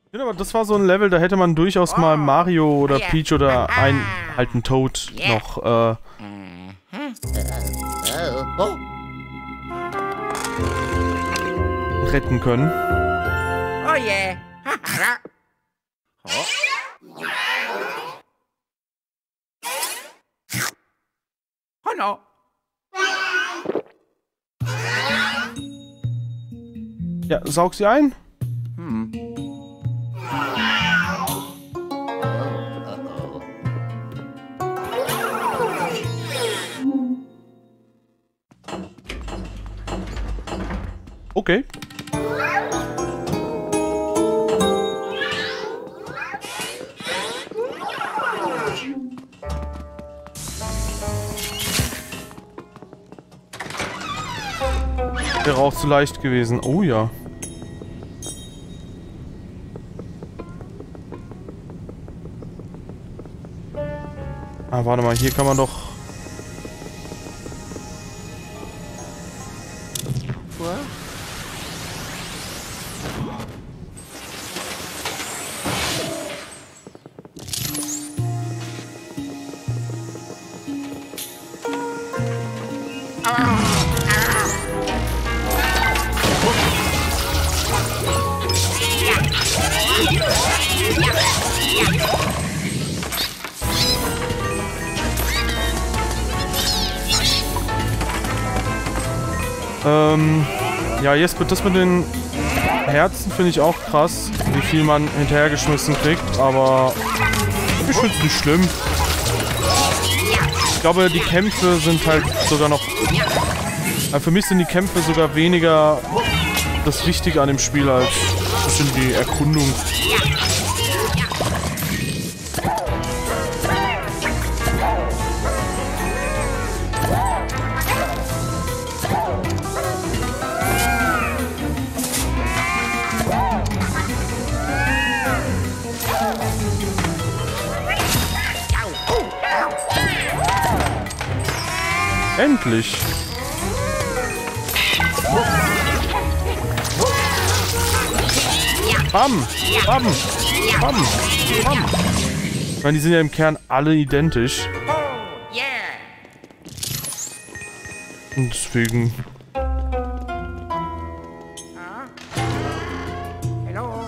Ja, aber das war so ein Level, da hätte man durchaus mal Mario oder Peach oder halt einen Toad noch retten können. Oh yeah. Oh no. Ja, saug sie ein. Okay. Wäre auch zu leicht gewesen. Oh ja. Ah, warte mal, hier kann man doch... Ja, Jesper, das mit den Herzen finde ich auch krass, wie viel man hinterhergeschmissen kriegt, aber ich finde es nicht schlimm. Ich glaube, die Kämpfe sind halt sogar noch... für mich sind die Kämpfe sogar weniger das Wichtige an dem Spiel als das sind die Erkundung. Endlich! Bam! Bam! Bam! Bam! Ich meine, die sind ja im Kern alle identisch. Und deswegen... Hello.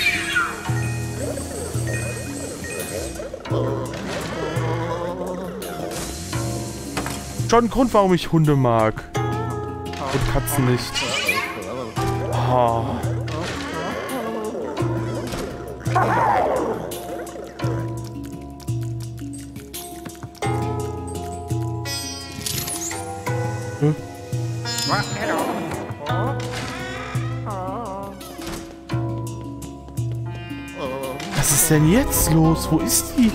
Schon ein Grund, warum ich Hunde mag. Und Katzen nicht. Oh. Hm? Was ist denn jetzt los? Wo ist die?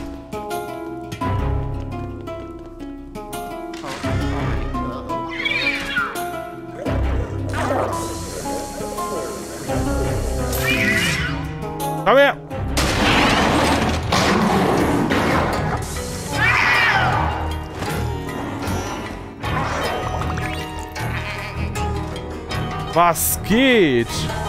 Komm her! Was geht?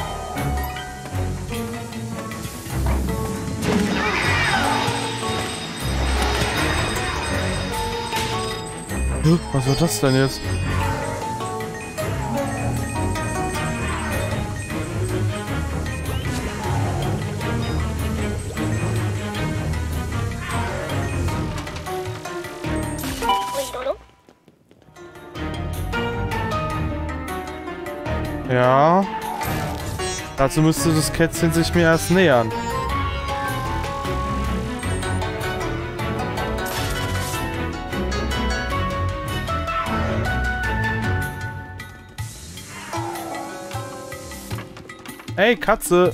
Was war das denn jetzt? Ja. Dazu müsste das Kätzchen sich mir erst nähern. Hey, Katze!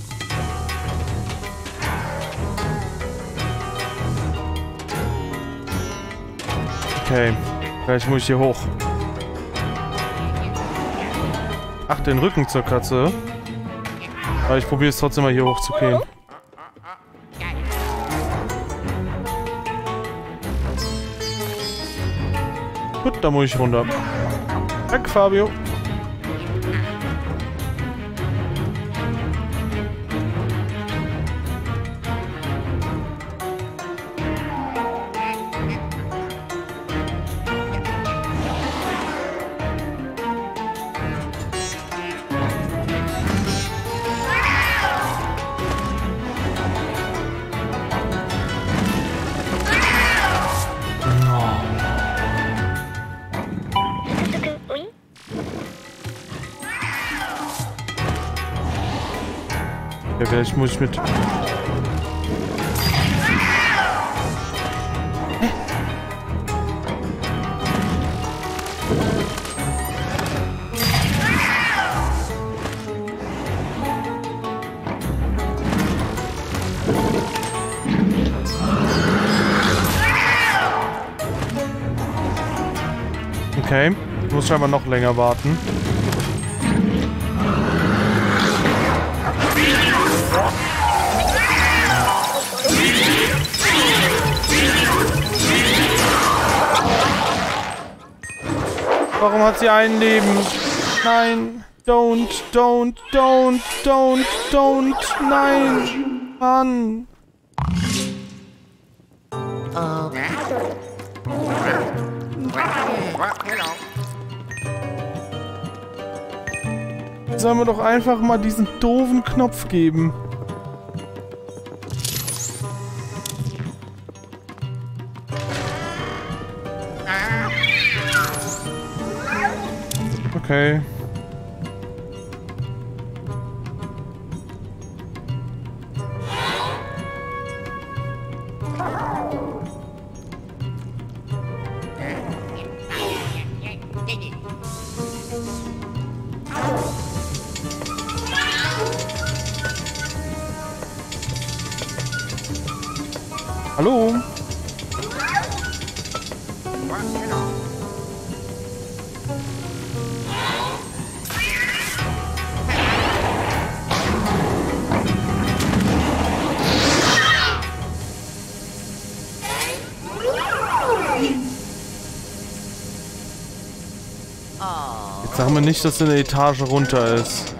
Okay, vielleicht muss ich hier hoch. Ach, den Rücken zur Katze. Aber ich probiere es trotzdem mal hier hoch zu gehen. Gut, da muss ich runter. Weg, Fabio. Ja, vielleicht muss ich mit... Okay, ich muss scheinbar noch länger warten. Warum hat sie ein Leben? Nein. Don't. Nein. Mann. Hello. Sollen wir doch einfach mal diesen doofen Knopf geben. Okay. Hallo? Jetzt sagen wir nicht, dass er eine Etage runter ist.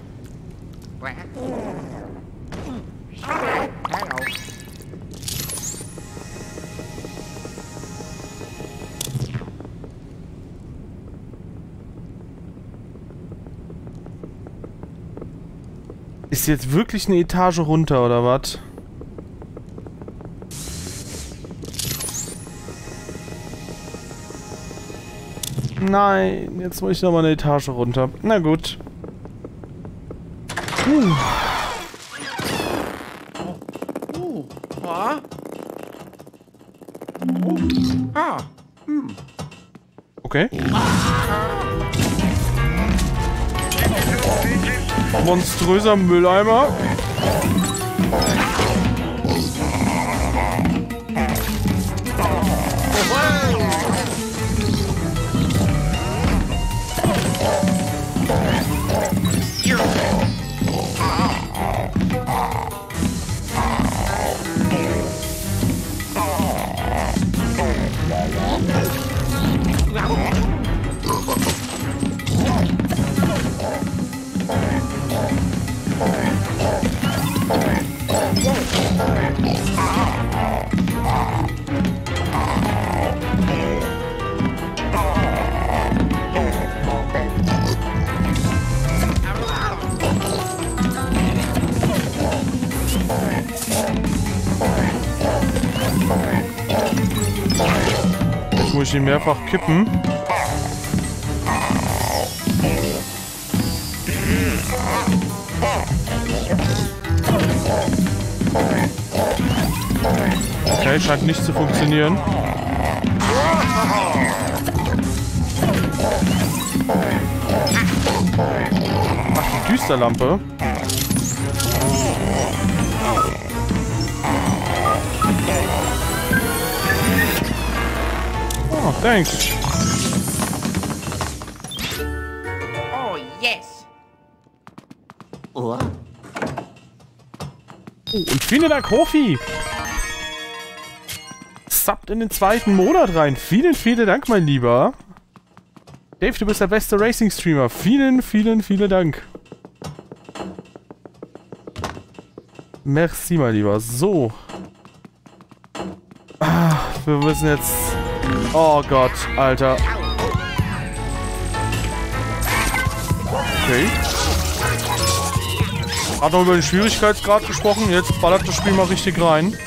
Ist jetzt wirklich eine Etage runter, oder was? Nein, jetzt muss ich nochmal eine Etage runter. Na gut. Okay. Monströser Mülleimer. Jetzt muss ich ihn mehrfach kippen. Okay, scheint nicht zu funktionieren. Ach, die Düsterlampe. Oh, thanks. Oh, yes. Oh, und vielen Dank, Hofi. Subbt in den 2. Monat rein. Vielen Dank, mein Lieber. Dave, du bist der beste Racing-Streamer. Vielen Dank. Merci, mein Lieber. So. Ah, wir müssen jetzt... Oh Gott, Alter. Okay. Hat noch über den Schwierigkeitsgrad gesprochen. Jetzt ballert das Spiel mal richtig rein.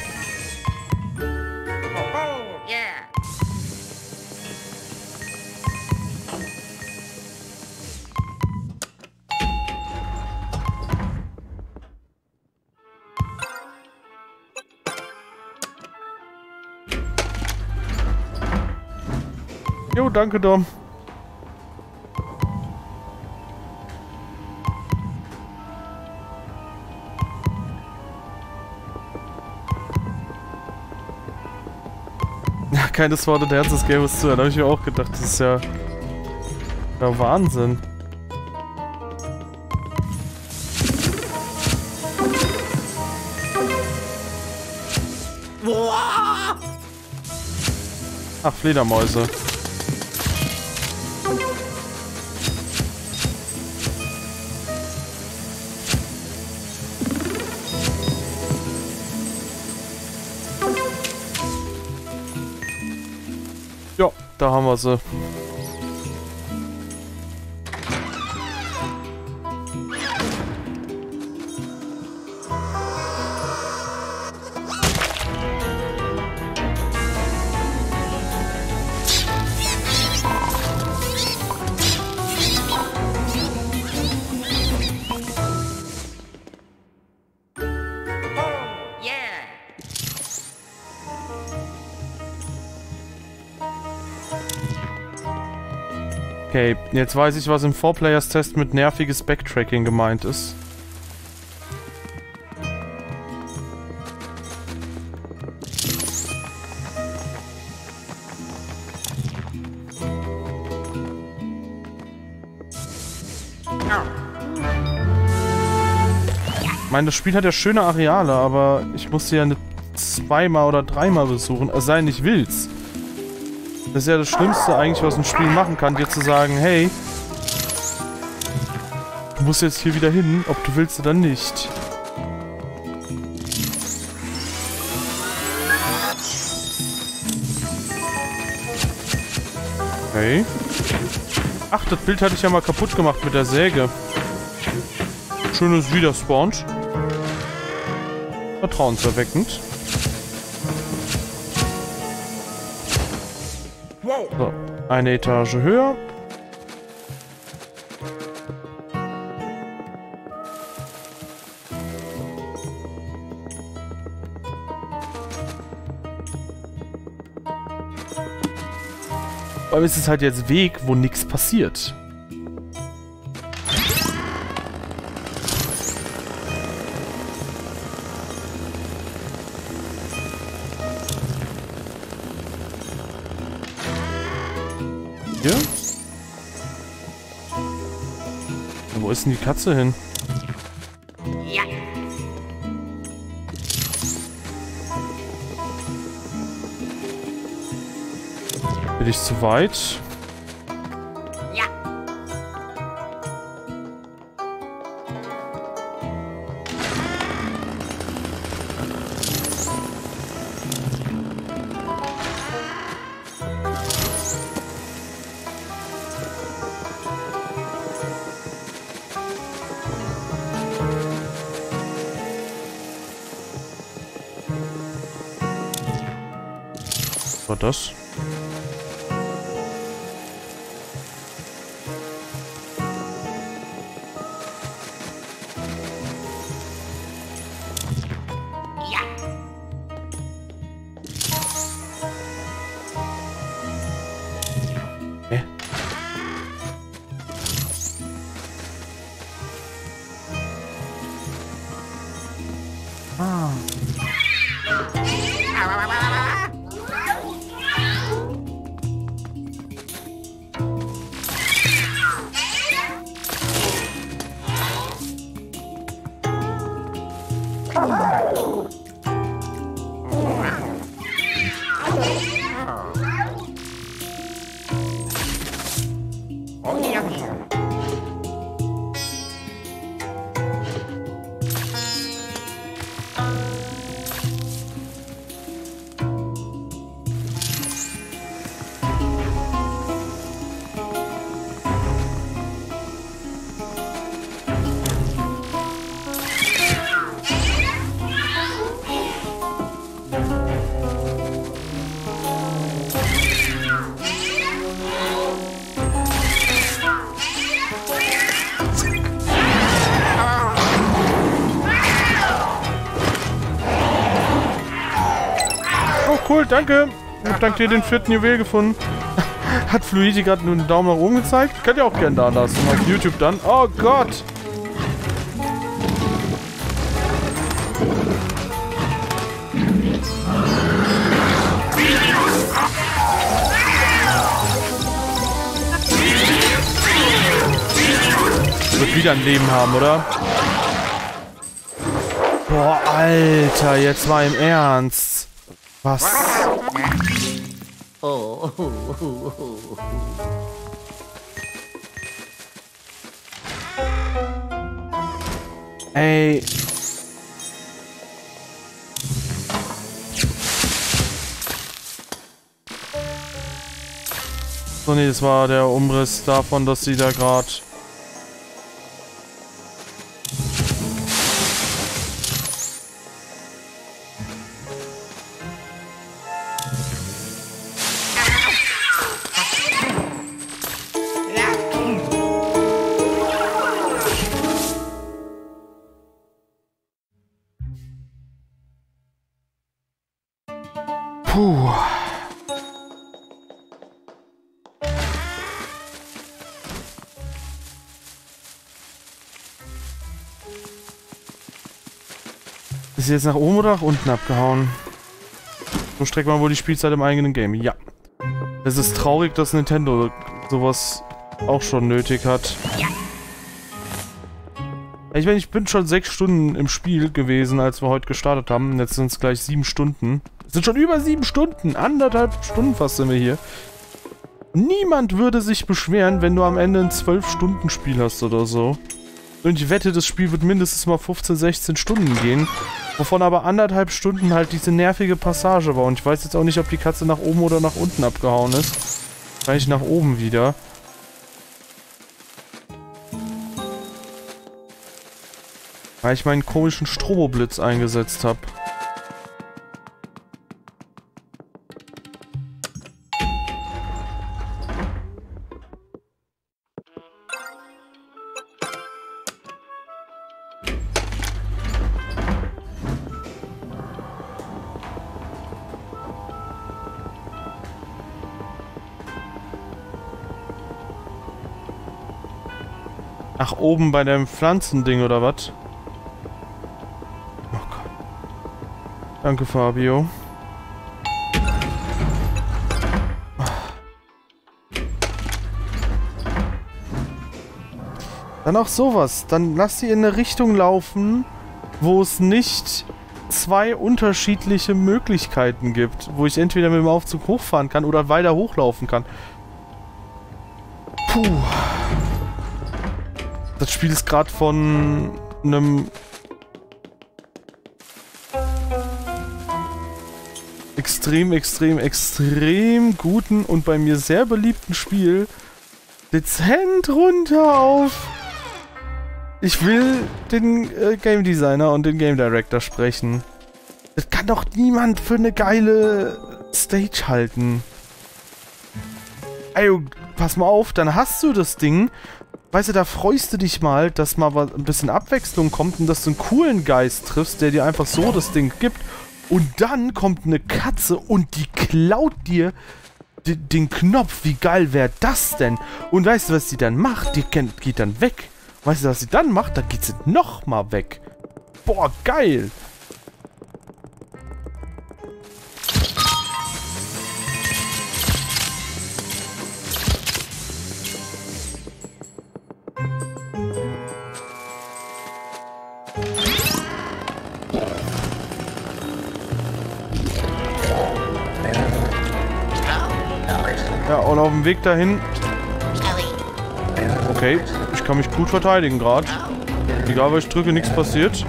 Jo, danke, Dom. Ja, keine Sword Dance des Games zu. Da habe ich mir auch gedacht, das ist ja Wahnsinn. Ach, Fledermäuse. Ja, da haben wir sie. Okay, jetzt weiß ich, was im 4-Players-Test mit nerviges Backtracking gemeint ist. Ich meine, das Spiel hat ja schöne Areale, aber ich muss sie ja nicht zweimal oder dreimal besuchen, es sei denn, ich will's. Das ist ja das Schlimmste eigentlich, was ein Spiel machen kann, dir zu sagen, hey, du musst jetzt hier wieder hin, ob du willst oder nicht. Okay. Ach, das Bild hatte ich ja mal kaputt gemacht mit der Säge. Schönes Wiederspawnt. Vertrauenserweckend. So, eine Etage höher. Aber es ist halt jetzt Weg, wo nichts passiert. Hier? Wo ist denn die Katze hin? Ja. Bin ich zu weit? Ja. Was war das? Ja. Hä? Ah. Oh, cool, danke. Ich hab dank dir den 4. Juwel gefunden. Hat Fluidi gerade nur einen Daumen nach oben gezeigt? Könnt ihr auch gerne da lassen. Auf YouTube dann. Oh Gott! Wird wieder ein Leben haben, oder? Boah, Alter, jetzt mal im Ernst. Was? Oh. Ey. So, nee, das war der Umriss davon, dass sie da gerade... Puh. Ist sie jetzt nach oben oder nach unten abgehauen? So streckt man wohl die Spielzeit im eigenen Game. Ja. Es ist traurig, dass Nintendo sowas auch schon nötig hat. Ich meine, ich bin schon 6 Stunden im Spiel gewesen, als wir heute gestartet haben. Jetzt sind es gleich 7 Stunden. Es sind schon über 7 Stunden. 1,5 Stunden fast sind wir hier. Niemand würde sich beschweren, wenn du am Ende ein 12-Stunden-Spiel hast oder so. Und ich wette, das Spiel wird mindestens mal 15, 16 Stunden gehen. Wovon aber 1,5 Stunden halt diese nervige Passage war. Und ich weiß jetzt auch nicht, ob die Katze nach oben oder nach unten abgehauen ist. Vielleicht nach oben wieder. Weil ich meinen komischen Stroboblitz eingesetzt habe. Ach, oben bei dem Pflanzending oder was? Oh Gott. Danke, Fabio. Dann auch sowas. Dann lass sie in eine Richtung laufen, wo es nicht 2 unterschiedliche Möglichkeiten gibt. Wo ich entweder mit dem Aufzug hochfahren kann oder weiter hochlaufen kann. Puh. Das Spiel ist gerade von einem extrem guten und bei mir sehr beliebten Spiel dezent runter auf. Ich will den Game Designer und den Game Director sprechen. Das kann doch niemand für eine geile Stage halten. Ey, pass mal auf, dann hast du das Ding. Weißt du, da freust du dich mal, dass mal ein bisschen Abwechslung kommt und dass du einen coolen Geist triffst, der dir einfach so das Ding gibt. Und dann kommt eine Katze und die klaut dir den Knopf. Wie geil wäre das denn? Und weißt du, was die dann macht? Die geht dann weg. Weißt du, was sie dann macht? Dann geht sie nochmal weg. Boah, geil. Ja, und auf dem Weg dahin. Okay, ich kann mich gut verteidigen gerade. Egal, was ich drücke, nichts passiert.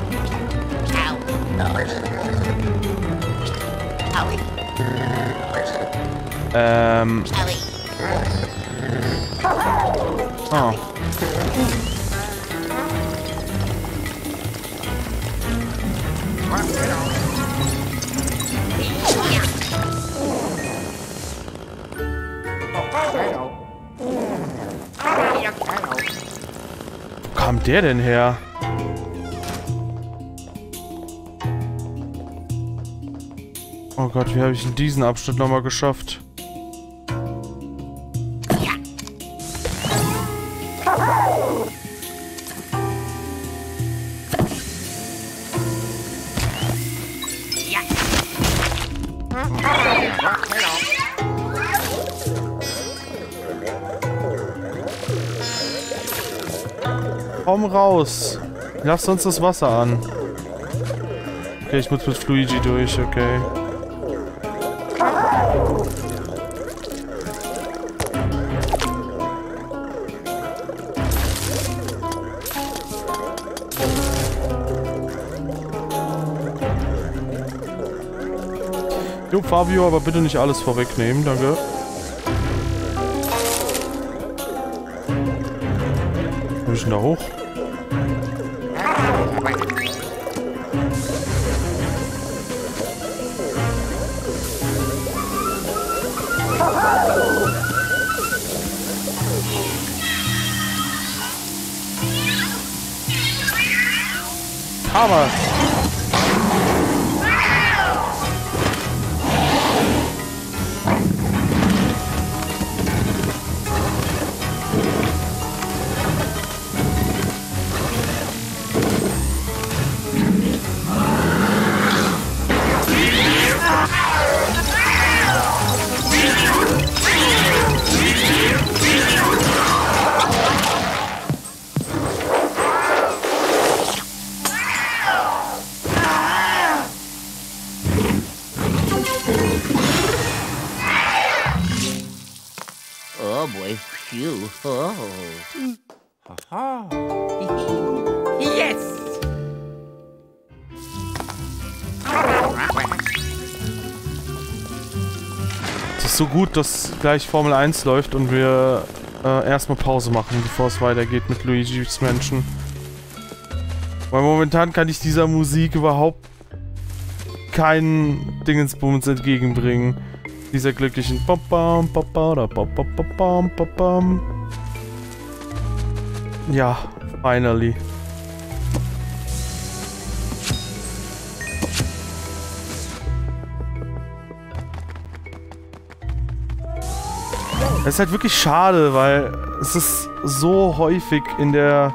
Ah. Wo kam der denn her? Oh Gott, wie habe ich denn diesen Abschnitt nochmal geschafft? Ja. Komm raus. Lass uns das Wasser an. Okay, ich muss mit Luigi durch, okay. Jo, Fabio, aber bitte nicht alles vorwegnehmen, danke. Wo ist denn da hoch? Aber Oh boy. Phew. Oh. Yes. es ist so gut, dass gleich Formel 1 läuft und wir erstmal Pause machen, bevor es weitergeht mit Luigi's Mansion. Weil momentan kann ich dieser Musik überhaupt keinen Dingensbums entgegenbringen. Dieser glücklichen ja, finally. Das ist halt wirklich schade, weil es ist so häufig in der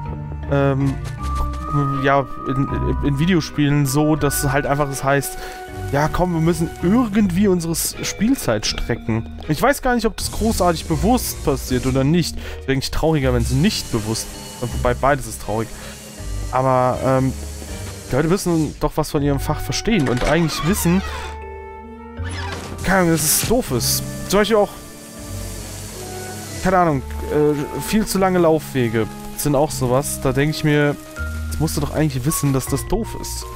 ja, in Videospielen so, dass halt einfach es heißt, ja komm, wir müssen irgendwie unsere Spielzeit strecken. Ich weiß gar nicht, ob das großartig bewusst passiert oder nicht. Wäre eigentlich trauriger, wenn es nicht bewusst, wobei beides ist traurig. Aber die Leute müssen doch was von ihrem Fach verstehen und eigentlich wissen, keine Ahnung, dass es doof ist. Zum Beispiel auch, keine Ahnung, viel zu lange Laufwege sind auch sowas. Da denke ich mir, jetzt musst du doch eigentlich wissen, dass das doof ist.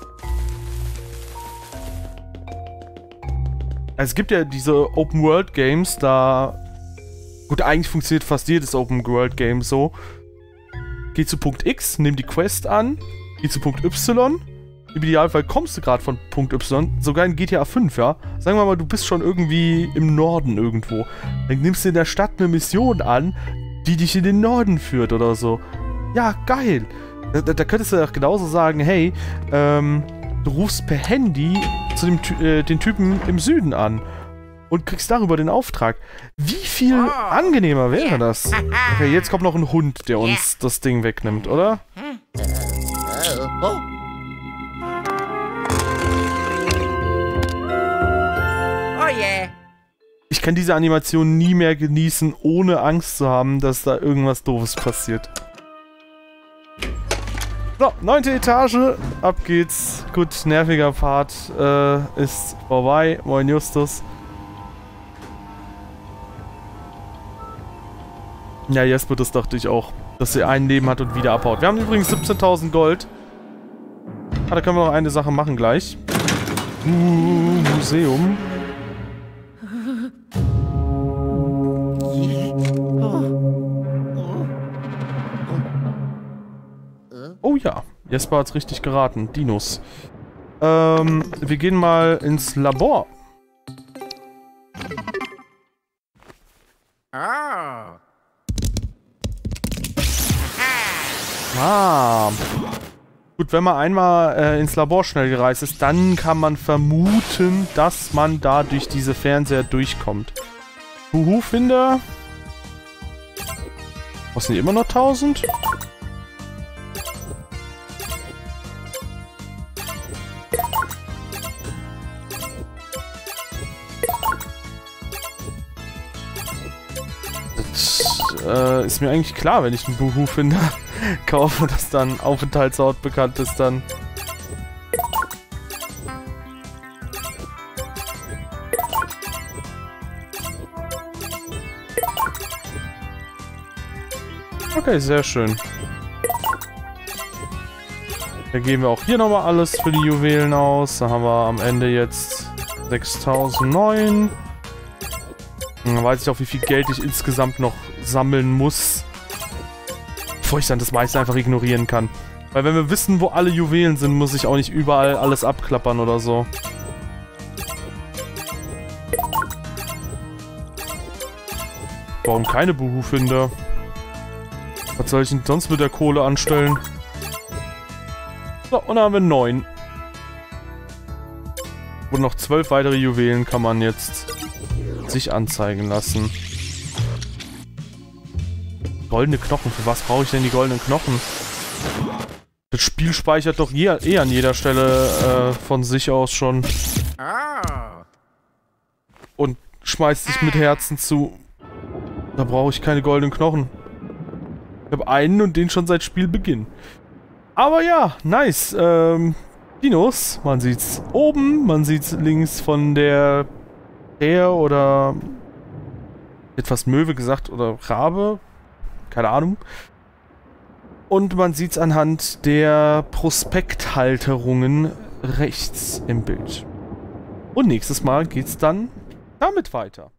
Es gibt ja diese Open-World-Games, da... Gut, eigentlich funktioniert fast jedes Open-World-Game so. Geh zu Punkt X, nimm die Quest an, geh zu Punkt Y. Im Idealfall kommst du gerade von Punkt Y, sogar in GTA 5, ja. Sagen wir mal, du bist schon irgendwie im Norden irgendwo. Dann nimmst du in der Stadt eine Mission an, die dich in den Norden führt oder so. Ja, geil. Da könntest du auch genauso sagen, hey, du rufst per Handy zu den Typen im Süden an und kriegst darüber den Auftrag. Wie viel angenehmer wäre das? Okay, jetzt kommt noch ein Hund, der uns das Ding wegnimmt, oder? Oh yeah. Ich kann diese Animation nie mehr genießen, ohne Angst zu haben, dass da irgendwas Doofes passiert. So, 9. Etage, ab geht's. Gut, nerviger Part ist vorbei. Moin Justus. Ja, Jesper, das dachte ich auch, dass sie ein Leben hat und wieder abhaut. Wir haben übrigens 17.000 Gold. Ah, da können wir noch eine Sache machen gleich. Museum. Oh ja, Jesper hat's richtig geraten. Dinos. Wir gehen mal ins Labor. Gut, wenn man einmal ins Labor schnell gereist ist, dann kann man vermuten, dass man da durch diese Fernseher durchkommt. Huhu, Finder. Was sind die immer noch 1000? ist mir eigentlich klar, wenn ich einen Buhu-Finder kaufe, dass dann Aufenthaltsort bekannt ist dann. Okay, sehr schön. Da geben wir auch hier nochmal alles für die Juwelen aus. Da haben wir am Ende jetzt 6.009. Dann weiß ich auch, wie viel Geld ich insgesamt noch sammeln muss. Bevor ich dann das meiste einfach ignorieren kann. Weil wenn wir wissen, wo alle Juwelen sind, muss ich auch nicht überall alles abklappern oder so. Warum keine Buhu-Finder? Was soll ich denn sonst mit der Kohle anstellen? So, und dann haben wir 9. Und noch 12 weitere Juwelen kann man jetzt sich anzeigen lassen. Goldene Knochen. Für was brauche ich denn die goldenen Knochen? Das Spiel speichert doch eh an jeder Stelle von sich aus schon. Und schmeißt sich mit Herzen zu. Da brauche ich keine goldenen Knochen. Ich habe einen und den schon seit Spielbeginn. Aber ja, nice. Dinos, man sieht's oben, man sieht's links von der oder etwas Möwe gesagt oder Rabe, keine Ahnung. Und man sieht's anhand der Prospekthalterungen rechts im Bild. Und nächstes Mal geht's dann damit weiter.